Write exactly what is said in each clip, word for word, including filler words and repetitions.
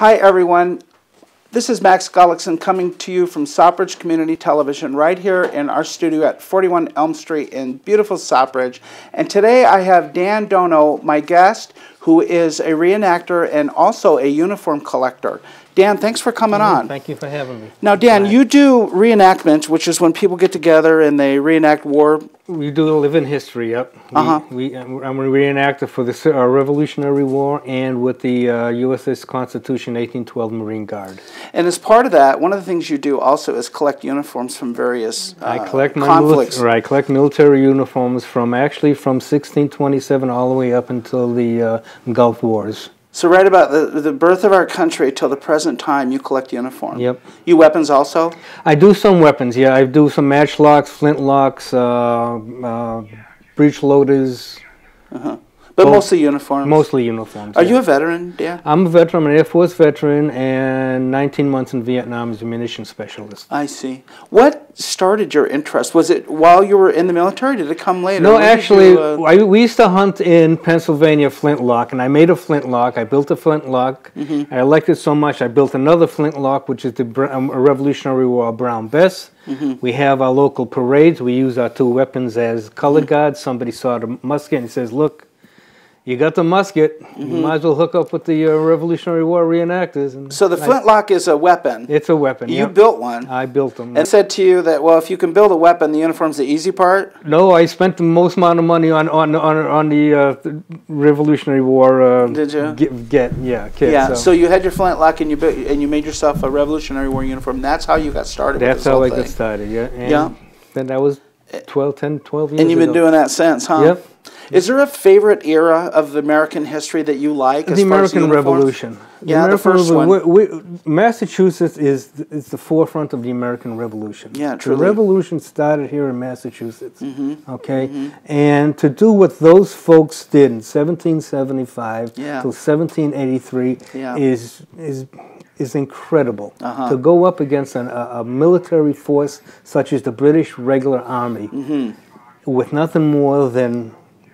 Hi, everyone. This is Max Gullekson coming to you from Sturbridge Community Television right here in our studio at forty-one Elm Street in beautiful Sturbridge. And today I have Dan Dono, my guest, who is a reenactor and also a uniform collector. Dan, thanks for coming Mm-hmm. on. Thank you for having me. Now, Dan, Bye. you do reenactments, which is when people get together and they reenact war. We do live in history, yep. We, Uh-huh. we, I'm a reenactor for the uh, Revolutionary War and with the uh, U S S Constitution eighteen twelve Marine Guard. And as part of that, one of the things you do also is collect uniforms from various uh, I collect my conflicts. Right, I collect military uniforms from actually from sixteen twenty-seven all the way up until the uh, Gulf Wars. So right about the, the birth of our country till the present time, you collect uniforms. Yep. You weapons also? I do some weapons, yeah. I do some matchlocks, flintlocks, uh, uh, breech loaders. Uh-huh. But Both, mostly uniforms? Mostly uniforms. Are yeah. you a veteran, Dan? I'm a veteran. I'm an Air Force veteran and nineteen months in Vietnam as a munitions specialist. I see. What started your interest? Was it while you were in the military? Did it come later? No, When did actually, you, uh, I, we used to hunt in Pennsylvania flintlock, and I made a flintlock. I built a flintlock. Mm-hmm. I liked it so much, I built another flintlock, which is the Br um, Revolutionary War Brown Bess. Mm-hmm. We have our local parades. We use our two weapons as color Mm-hmm. guards. Somebody saw the musket and says, look, you got the musket. Mm-hmm. You might as well hook up with the uh, Revolutionary War reenactors. And so the I, flintlock is a weapon. It's a weapon. You yep. built one. I built them. And said to you that, well, if you can build a weapon, the uniform's the easy part? No, I spent the most amount of money on on on, on the, uh, the Revolutionary War. Uh, Did you? Get, get yeah, kit, Yeah, so. so you had your flintlock and you built, and you made yourself a Revolutionary War uniform. That's how you got started with That's this how whole I thing. got started, yeah. And Yeah. Then that was twelve, ten, twelve years ago. And you've been doing that since, huh? Yep. Is there a favorite era of the American history that you like? As The far as American uniforms? Revolution. The Yeah, the American first one. Revo- we, we, Massachusetts is is the forefront of the American Revolution. Yeah, truly. The Revolution started here in Massachusetts. Mm-hmm. Okay, Mm-hmm. and to do what those folks did in seventeen seventy-five Yeah. till seventeen eighty-three Yeah. is is is incredible. Uh-huh. To go up against an, a, a military force such as the British Regular Army Mm-hmm. with nothing more than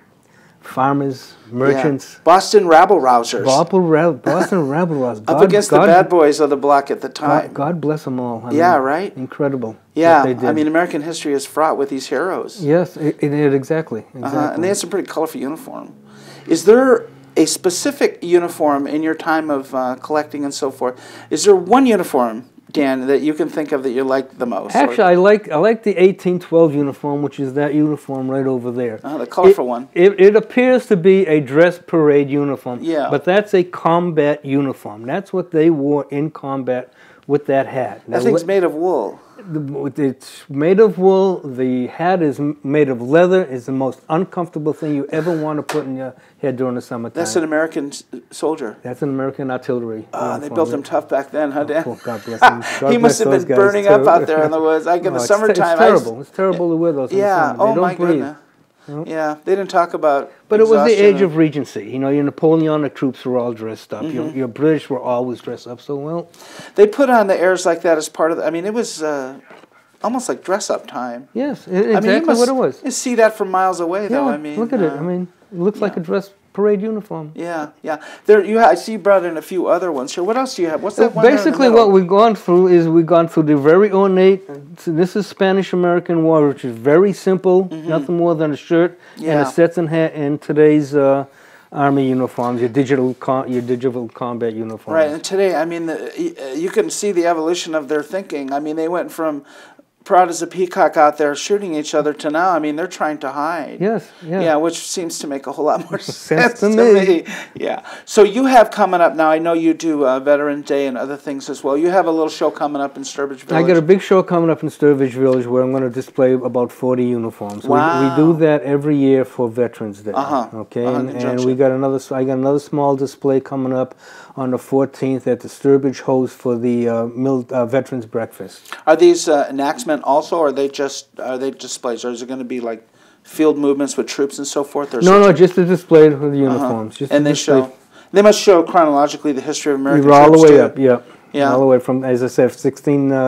farmers, merchants. Yeah. Boston rabble-rousers. Boston, Boston rabble rousers. Up against the bad boys of the block at the time. God, God bless them all. I Yeah, mean, right? Incredible. Yeah, what they did. I mean, American history is fraught with these heroes. Yes, it, it, it exactly. exactly. Uh-huh. And they had some pretty colorful uniform. Is there a specific uniform in your time of uh, collecting and so forth? Is there one uniform, Dan, that you can think of that you like the most? Actually, I like I like the eighteen twelve uniform, which is that uniform right over there. Uh, the colorful it, one. It, it appears to be a dress parade uniform. Yeah. But that's a combat uniform. That's what they wore in combat with that hat. That thing's made of wool. It's made of wool. The hat is made of leather. It's the most uncomfortable thing you ever want to put in your head during the summertime. That's an American s- soldier. That's an American artillery. Oh, they uniform. built him tough back then, huh, Dan? Oh, God bless him. God he bless must have those been guys, burning too. up out there in the woods. Like in No, the it's te- summertime. It's I used- terrible. It's terrible to wear those in Yeah. the summer. They Oh, don't my breathe. goodness. Yeah, they didn't talk about But it was the exhaustion age of Regency. You know, your Napoleonic troops were all dressed up. Mm-hmm. Your, your British were always dressed up so well. They put on the airs like that as part of the, I mean, it was uh, almost like dress-up time. Yes, it, exactly I mean, you must, what it was. You see that from miles away, though. Yeah, I mean, look at it. uh, I mean, it looks like yeah. a dress parade uniform. Yeah, yeah. There, you. Ha I see you brought in a few other ones here. What else do you have? What's that one? Basically, what we've gone through is we've gone through the very ornate. So this is Spanish-American War, which is very simple, Mm-hmm. nothing more than a shirt Yeah. and a Stetson hat. In today's uh, army uniforms, your digital, com your digital combat uniforms. Right, and today, I mean, the, you can see the evolution of their thinking. I mean, they went from proud as a peacock out there shooting each other to now, I mean, they're trying to hide. Yes, yeah. Yeah, which seems to make a whole lot more sense, Sense to to me. me. Yeah. So you have coming up now, I know you do uh, Veterans Day and other things as well. You have a little show coming up in Sturbridge Village. I got a big show coming up in Sturbridge Village where I'm going to display about forty uniforms. Wow. We, we do that every year for Veterans Day. Uh-huh. Okay, Uh-huh, and, and conjunction. we got another. I got another small display coming up on the fourteenth at the Sturbridge host for the uh, Mil uh, Veterans Breakfast. Are these uh, enactment also, or are they just are they displays, or is it going to be like field movements with troops and so forth? Or No, no, just a display of the uniforms. Uh-huh. Just And a they display. show they must show chronologically the history of American You're all the troops way too. up, yeah. Yeah. All the way from, as I said, sixteen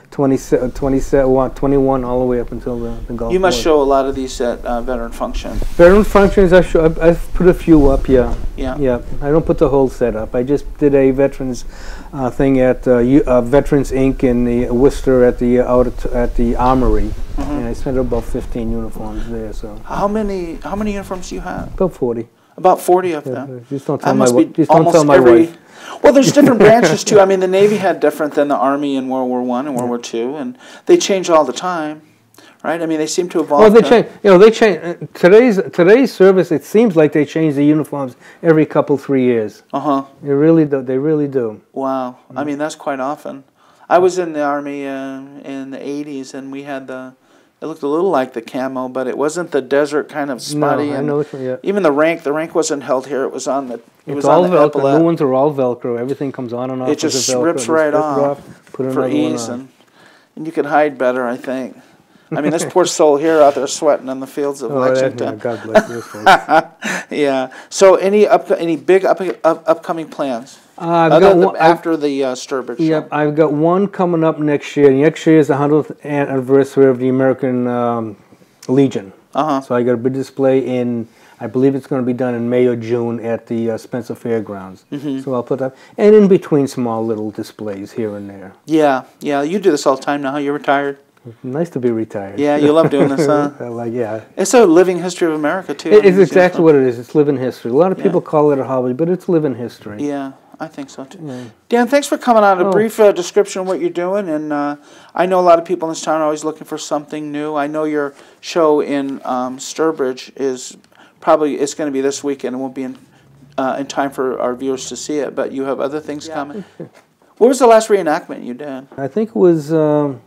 twenty, twenty, twenty-one all the way up until the, the Gulf You must War. show a lot of these at uh, veteran functions. Veteran functions, I show, I've, I've put a few up, yeah. Yeah. Yeah. I don't put the whole set up. I just did a veterans uh, thing at uh, U, uh, Veterans Incorporated in the Worcester at the uh, out at, at the Armory, mm-hmm. and I sent about fifteen uniforms there. So how many how many uniforms do you have? about forty. About forty of Yeah, them. just don't tell That my must wi- be just don't almost tell my every. wife. Well, there's different branches too. I mean, the Navy had different than the Army in World War One and World War Two, and they change all the time, right? I mean, they seem to evolve. Well, they to- change. You know, they change. Uh, today's today's service. It seems like they change the uniforms every couple three years. Uh huh. They really do. They really do. Wow. I mean, that's quite often. I was in the Army uh, in the eighties, and we had the. It looked a little like the camo, but it wasn't the desert kind of spotty. No, I and know which one, yeah. Even the rank, the rank wasn't held here. It was on the. It It's was all on the Velcro. epaulette. New ones are all Velcro. Everything comes on and off. It with just the Velcro. rips Just right rip it off Put for another one ease, on. and, and you can hide better, I think. I mean, this poor soul here out there sweating in the fields of Oh, that, yeah, Lexington. God bless you. folks. Yeah. So, any up, any big up, up, upcoming plans? Uh, I've Other got than one, I've- after the uh, Sturbridge. Yep, show. I've got one coming up next year. Next year is the hundredth anniversary of the American um, Legion. Uh-huh. So I got a big display in, I believe it's going to be done in May or June at the uh, Spencer Fairgrounds. Mm-hmm. So I'll put that, and in between small little displays here and there. Yeah, yeah. You do this all the time now. You're retired. Nice to be retired. Yeah, you love doing this, huh? Like, yeah. It's a living history of America, too. It, it's exactly what it is. It's living history. A lot of Yeah. people call it a hobby, but it's living history. Yeah, I think so, too. Yeah. Dan, thanks for coming on. A Oh. brief uh, description of what you're doing. And uh, I know a lot of people in this town are always looking for something new. I know your show in um, Sturbridge is probably, it's going to be this weekend. It won't be in, uh, in time for our viewers to see it, but you have other things Yeah. coming. What was the last reenactment you did? I think it was um,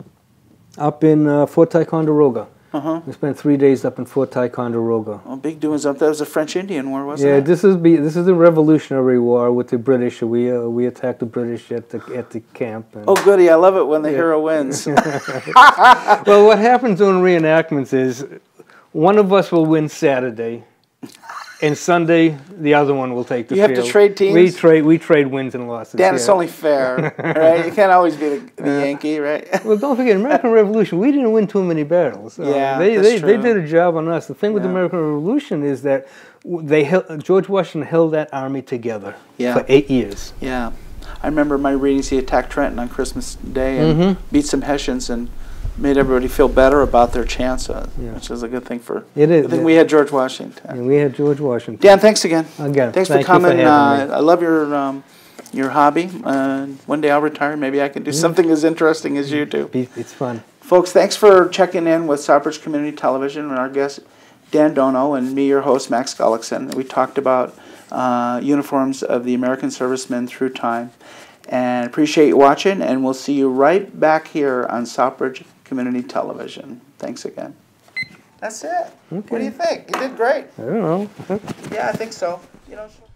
up in uh, Fort Ticonderoga. Uh-huh. We spent three days up in Fort Ticonderoga. Well, big doings up there. It was a French Indian War, wasn't Yeah, it? this is be this is the Revolutionary War with the British. We uh, we attacked the British at the at the camp. And Oh, goody. I love it when the Yeah. hero wins. well, what happens during reenactments is one of us will win Saturday, and Sunday the other one will take the You have field. to trade teams? We trade we trade wins and losses. Dan, yeah. it's only fair, right? You can't always be the, the Yankee, right? Well, don't forget, American Revolution, we didn't win too many battles. Uh, Yeah, they, that's they, they true. did a job on us. The thing with the Yeah. American Revolution is that w- they held, George Washington held that army together Yeah. for eight years. Yeah. I remember my readings, he attacked Trenton on Christmas Day and Mhm. beat some Hessians and made everybody feel better about their chances, Yeah. which is a good thing for... It is, I think yeah. we had George Washington. And we had George Washington. Dan, thanks again. Again, Thanks thank for you for coming. having uh, I love your um, your hobby. Uh, one day I'll retire. Maybe I can do something as interesting as you do. Be- It's fun. Folks, thanks for checking in with Stockbridge Community Television and our guest, Dan Dono, and me, your host, Max Gullekson. We talked about uh, uniforms of the American servicemen through time. And appreciate you watching, and we'll see you right back here on Stockbridge Community Television. Thanks again. That's it. What do Okay. you think? You did great. I don't know. Yeah, I think so. You know.